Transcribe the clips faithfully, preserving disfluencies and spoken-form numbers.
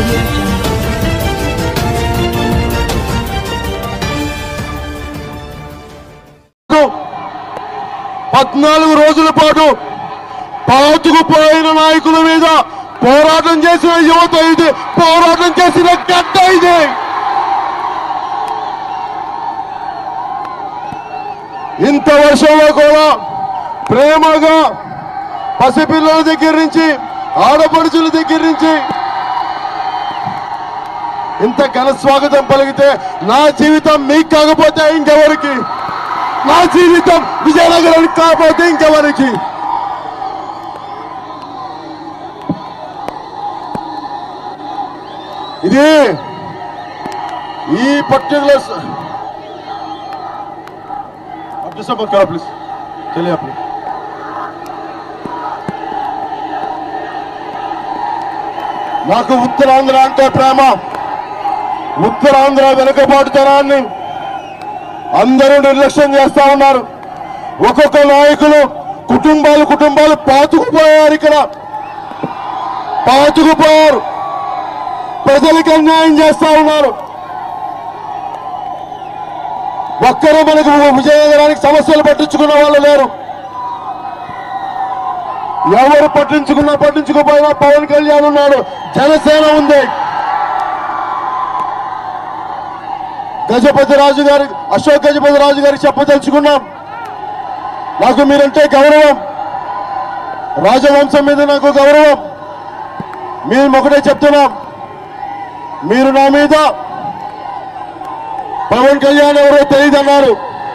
పద్నాలుగు రోజుల పాటు పాతుకుపోయిన నాయకుల మీద పోరాటం చేసిన యువత ఇది, పోరాటం చేసిన గడ్డ ఇది. ఇంత వర్షంలో కూడా ప్రేమగా పసిపిల్లల దగ్గర నుంచి ఆడపడుచుల దగ్గర నుంచి ఇంత ఘన స్వాగతం పలికితే నా జీవితం మీకు కాకపోతే ఇంకెవరికి, నా జీవితం విజయనగరానికి కాకపోతే ఇంకెవరికి. ఇది ఈ పర్టికులర్ ప్లీజ్ చలియా ప్లీజ్ నాకు ఉత్తరాంధ్ర అంటే ప్రేమ. ఉత్తరాంధ్ర వెనుకబాటుతనాన్ని అందరూ నిర్లక్ష్యం చేస్తా ఉన్నారు. ఒక్కొక్క నాయకులు కుటుంబాలు కుటుంబాలు పాతుకుపోయారు, ఇక్కడ పాతుకుపోయారు, ప్రజలకు అన్యాయం చేస్తా ఉన్నారు. ఒక్కరూ మనకు విజయనగరానికి సమస్యలు పట్టించుకున్న వాళ్ళు లేరు. ఎవరు పట్టించుకున్నా పట్టించుకోపోయినా పవన్ కళ్యాణ్ ఉన్నాడు, జనసేన ఉంది. గజపతి రాజు గారి అశోక్ గజపతి రాజు గారికి చెప్పదలుచుకున్నాం, నాకు మీరంటే గౌరవం, రాజవంశం మీద నాకు గౌరవం. మేము ఒకటే చెప్తున్నాం, మీరు నా మీద పవన్ కళ్యాణ్ ఎవరో తెలియదన్నారు.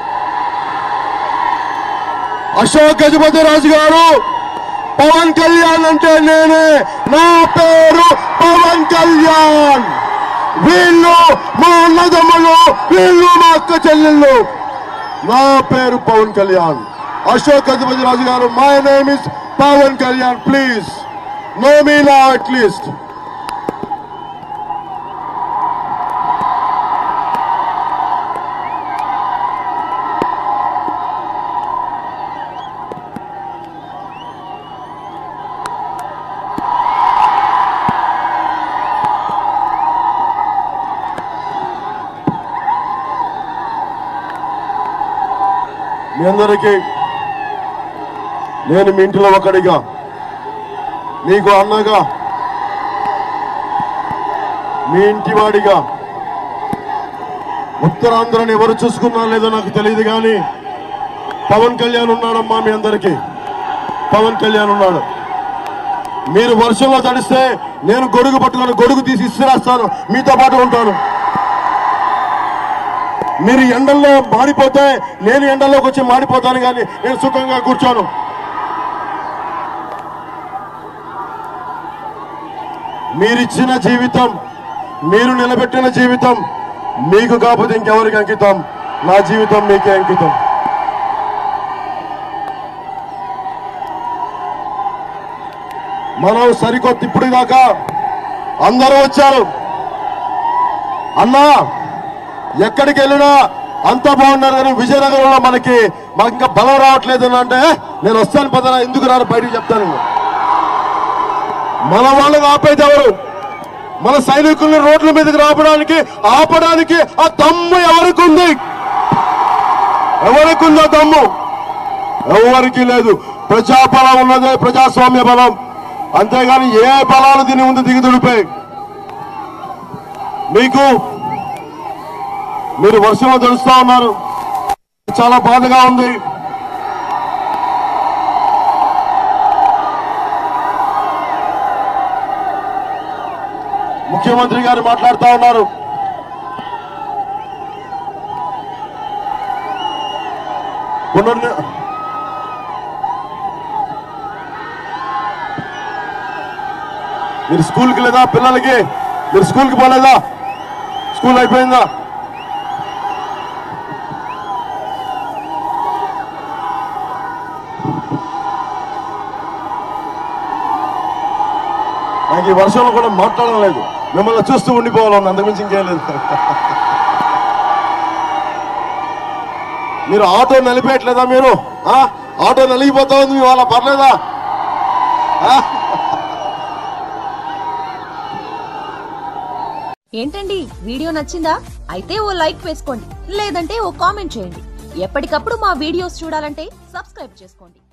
అశోక్ గజపతి రాజు గారు పవన్ కళ్యాణ్ అంటే నేనే, నా పేరు పవన్ కళ్యాణ్. వీళ్ళు మా అన్నదమ్ములు, వీళ్ళు మా అక్క చెల్లెళ్ళు. నా పేరు పవన్ కళ్యాణ్. అశోక్ గజపతి రాజు గారు, my name is Pawan Kalyan. Please know me నా అట్లీస్ట్. మీ అందరికీ నేను మీ ఇంటిలో ఒకడిగా, మీకు అన్నగా, మీ ఇంటి వాడిగా, ఉత్తరాంధ్రని ఎవరు చూసుకున్నా లేదో నాకు తెలియదు, కానీ పవన్ కళ్యాణ్ ఉన్నాడమ్మా. మీ అందరికీ పవన్ కళ్యాణ్ ఉన్నాడు. మీరు వర్షంలో తడిస్తే నేను గొడుగు పట్టుకొని గొడుగు తీసి ఇసిరేస్తాను, మీతో పాటు ఉంటాను. మీరు ఎండల్లో మాడిపోతే నేను ఎండల్లోకి వచ్చి మాడిపోతాను, కానీ నేను సుఖంగా కూర్చోను. మీరిచ్చిన జీవితం, మీరు నిలబెట్టిన జీవితం మీకు కాకపోతే ఇంకెవరికి అంకితం? నా జీవితం మీకే అంకితం. మనం సరికొత్త ఇప్పుడు దాకా అందరూ వచ్చారు. అన్నా ఎక్కడికి వెళ్ళినా అంతా బాగున్నారు, కానీ విజయనగరంలో మనకి మాకు ఇంకా బలం రావట్లేదు అంటే నేను వస్తాను పదనా, ఎందుకు రాను బయటికి చెప్తాను. మన వాళ్ళని ఆపేది ఎవరు? మన సైనికుల్ని రోడ్ల మీదకి రావడానికి ఆపడానికి ఆ దమ్ము ఎవరికి ఉంది? ఎవరికి ఉందో దమ్ము? ఎవరికి లేదు. ప్రజాబలం ఉన్నదే ప్రజాస్వామ్య బలం, అంతేగాని ఏ బలాలు దీని ముందు దిగుదుడిపోయి. మీకు మీరు వర్షంలో తడుస్తూ ఉన్నారు, చాలా బాధగా ఉంది. ముఖ్యమంత్రి గారు మాట్లాడుతూ ఉన్నారు. పునర్ మీరు స్కూల్కి లేదా పిల్లలకి? మీరు స్కూల్కి పోలేదా? స్కూల్ అయిపోయిందా? నాకు ఈ వర్షంలో కూడా మాట్లాడడం లేదు, మిమ్మల్ని చూస్తూ ఉండిపోవాలన్నా, అంతకుమించి ఇంకేం లేదు. మీరు ఆటో నలిపేయట్లేదా? మీరు ఆటో నలిగిపోతా ఉంది మీ వాళ్ళ, పర్లేదా? ఏంటండి వీడియో నచ్చిందా? అయితే ఓ లైక్ వేసుకోండి, లేదంటే ఓ కామెంట్ చేయండి. ఎప్పటికప్పుడు మా వీడియోస్ చూడాలంటే సబ్స్క్రైబ్ చేసుకోండి.